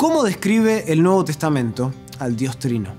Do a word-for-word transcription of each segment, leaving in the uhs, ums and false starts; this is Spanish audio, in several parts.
¿Cómo describe el Nuevo Testamento al Dios Trino?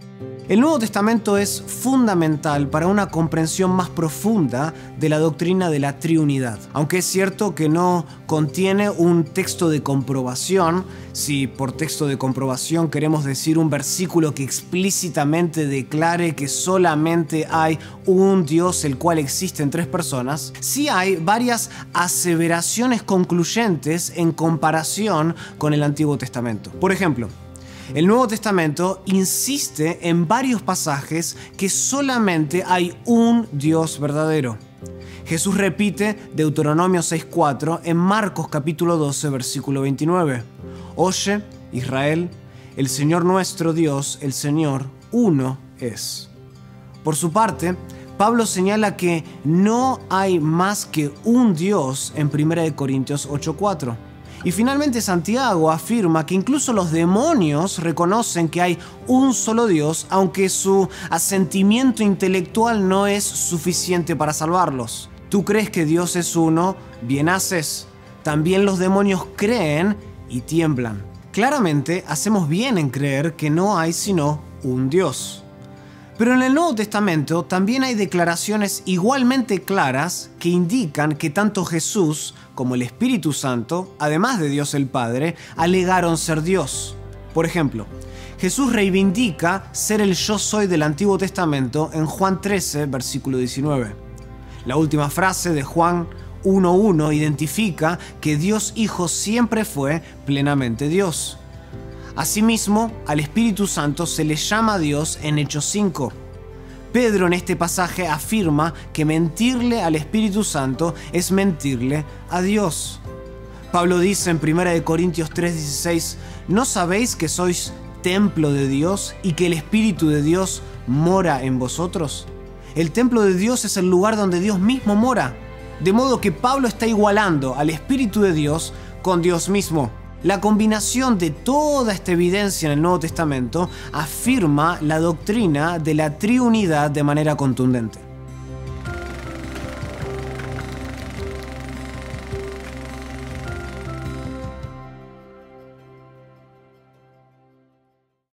El Nuevo Testamento es fundamental para una comprensión más profunda de la doctrina de la triunidad. Aunque es cierto que no contiene un texto de comprobación, si por texto de comprobación queremos decir un versículo que explícitamente declare que solamente hay un Dios el cual existe en tres personas, sí hay varias aseveraciones concluyentes en comparación con el Antiguo Testamento. Por ejemplo, el Nuevo Testamento insiste en varios pasajes que solamente hay un Dios verdadero. Jesús repite Deuteronomio seis cuatro en Marcos capítulo doce versículo veintinueve. Oye, Israel, el Señor nuestro Dios, el Señor, uno es. Por su parte, Pablo señala que no hay más que un Dios en primera de Corintios ocho cuatro. Y finalmente Santiago afirma que incluso los demonios reconocen que hay un solo Dios, aunque su asentimiento intelectual no es suficiente para salvarlos. ¿Tú crees que Dios es uno? Bien haces. También los demonios creen y tiemblan. Claramente hacemos bien en creer que no hay sino un Dios. Pero en el Nuevo Testamento también hay declaraciones igualmente claras que indican que tanto Jesús como el Espíritu Santo, además de Dios el Padre, alegaron ser Dios. Por ejemplo, Jesús reivindica ser el yo soy del Antiguo Testamento en Juan trece, versículo diecinueve. La última frase de Juan uno uno identifica que Dios Hijo siempre fue plenamente Dios. Asimismo, al Espíritu Santo se le llama Dios en Hechos cinco. Pedro en este pasaje afirma que mentirle al Espíritu Santo es mentirle a Dios. Pablo dice en primera de Corintios tres dieciséis, ¿no sabéis que sois templo de Dios y que el Espíritu de Dios mora en vosotros? El templo de Dios es el lugar donde Dios mismo mora. De modo que Pablo está igualando al Espíritu de Dios con Dios mismo. La combinación de toda esta evidencia en el Nuevo Testamento afirma la doctrina de la triunidad de manera contundente.